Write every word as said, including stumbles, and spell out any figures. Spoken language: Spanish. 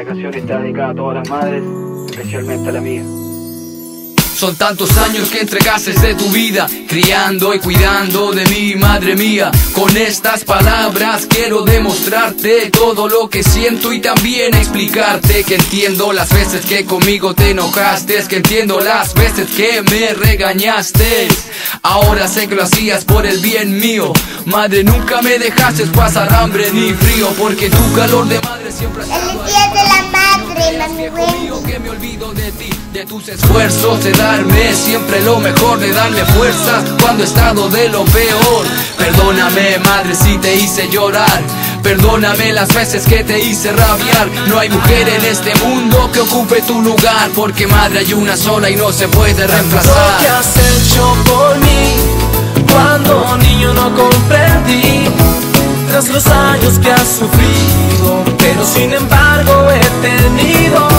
Esta canción está dedicada a todas las madres, especialmente a la mía. Son tantos años que entregaste de tu vida, criando y cuidando de mí, madre mía. Con estas palabras quiero demostrarte todo lo que siento y también explicarte que entiendo las veces que conmigo te enojaste, que entiendo las veces que me regañaste. Ahora sé que lo hacías por el bien mío. Madre, nunca me dejaste pasar hambre ni frío, porque tu calor de madre siempre ha estado ahí. El día de la madre, mami, Conmigo que me olvido de ti, de tus esfuerzos, de darme siempre lo mejor, de darme fuerzas cuando he estado de lo peor. Perdóname, madre, si te hice llorar. Perdóname las veces que te hice rabiar. No hay mujer en este mundo que ocupe tu lugar, porque madre hay una sola y no se puede reemplazar. Lo que has hecho por mí, cuando niño no comprendí, tras los años que has sufrido, pero sin embargo he tenido